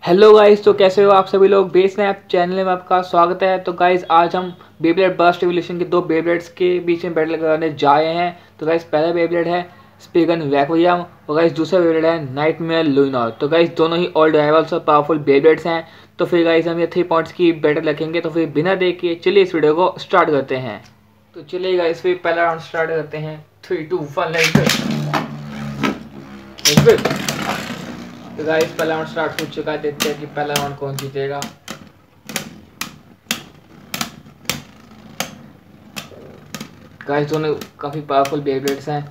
Hello guys, तो कैसे हो आप सभी लोग। बेस स्नैप चैनल में आपका स्वागत है। तो गाइस आज हम बेब्लेड बर्स्ट एवोल्यूशन के दो बेब्लेड्स के बीच में बैटल करने जा रहे हैं। तो गाइस पहला बेब्लेड है स्पीगन वैक्वियम और गाइस दूसरा बेब्लेड है नाइटमेयर लूनर। तो गाइस दोनों ही ओल्ड राइवल्स और पावरफुल बेब्लेड्स हैं। तो फिर गाइस हम ये 3 पॉइंट्स की बैटल रखेंगे। तो फिर बिना देख के चलिए इस वीडियो को स्टार्ट करते हैं। तो चलिए गाइस फिर पहला राउंड स्टार्ट करते हैं। 3 2 1 तो गाइस पहला राउंड स्टार्ट हो चुका है। देखते हैं कि पहला राउंड कौन जीतेगा। गाइस दोनों काफी पावरफुल बेब्लेड्स हैं।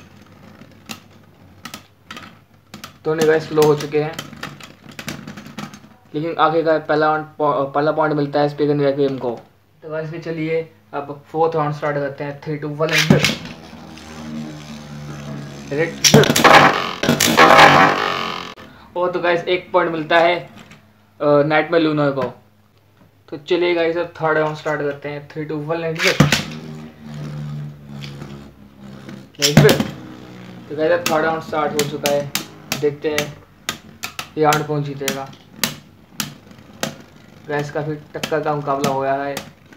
दोनों गाइस स्लो हो चुके हैं, लेकिन आगे का पहला पॉइंट मिलता है स्पीगन वैक्यूम को। तो गाइस भी चलिए अब फोर्थ राउंड स्टार्ट करते हैं। 3 2 1 और तो गाइस एक पॉइंट मिलता है नाइटमेयर लूनर को। तो चलिए गाइस अब थर्ड राउंड स्टार्ट करते हैं। 3 2 1 तो गाइस अब थर्ड राउंड स्टार्ट हो चुका है। देखते हैं ये राउंड कौन जीतेगा। गाइस काफी टक्कर का मुकाबला हो गया है।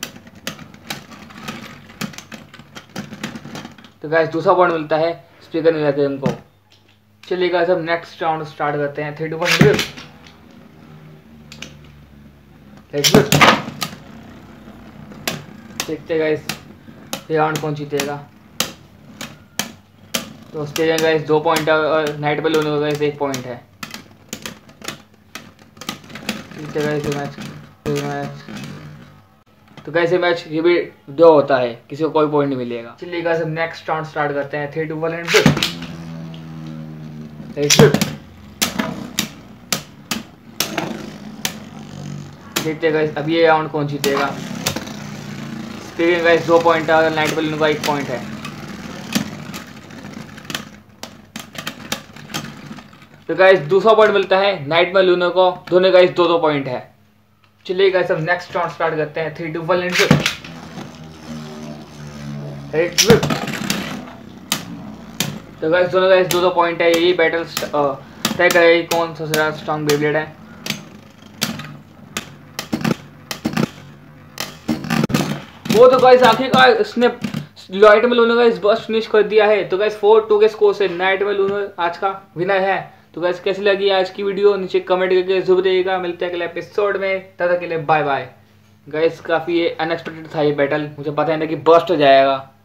तो गाइस दूसरा पॉइंट मिलता है स्पीगन वैक्यूम को। चलिए गाइस अब नेक्स्ट राउंड स्टार्ट करते हैं। 3 2 1 देखते हैं गाइस ये राउंड कौन जीतेगा। तो स्पीगन गाइस 2 पॉइंट है और नाइटमेयर लूनर का गाइस 1 पॉइंट है। तो कैसे मैच ये भी ड्रॉ होता है, किसी को कोई पॉइंट नहीं मिलेगा। चलिए गाइस अब नेक्स्ट राउंड स्टार्ट करते हैं। 3 2 1 देखते हैं गाइस अब ये राउंड कौन जीतेगा। स्पीगन गाइस 2 पॉइंट है और नाइटमेयर लूनर का 1 पॉइंट है। तो गाइस दूसरा पॉइंट मिलता है नाइटमेयर लूनर को। दोनों गाइस 2 2 पॉइंट है। चलिए गाइस अब नेक्स्ट राउंड स्टार्ट करते हैं। 3 2 1 तो गाइस दोनों गाइस 2 2 पॉइंट है। यही बैटल तय करेगी कौन सबसे ज्यादा स्ट्रॉन्ग बेब्लेड है। वो तो गाइस आखिरकार इसने नाइटमेयर लूनर का इस बर्स्ट फिनिश कर दिया है। तो गाइस 4-2 के स्कोर से नाइटमेयर लूनर आज का विनर है। तो गाइस कैसी लगी आज की वीडियो नीचे कमेंट करके जरूर बताइएगा। मिलते हैं अगले एपिसोड में, तब तक के लिए बाय बाय। गाइस काफी अनएक्सपेक्टेड था ये बैटल, मुझे पता ही नहीं कि बर्स्ट हो जाएगा।